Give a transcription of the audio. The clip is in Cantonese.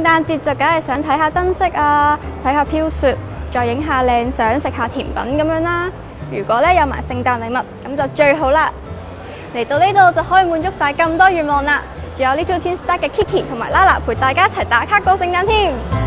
聖誕節就梗係想睇下燈飾啊，睇下飄雪，再影下靚相，食下甜品咁樣啦。如果咧有埋聖誕禮物，咁就最好啦。嚟到呢度就可以滿足晒咁多願望啦。仲有 Little Twin Star 嘅 Kiki 同埋 Lala 陪大家一齊打卡過聖誕添。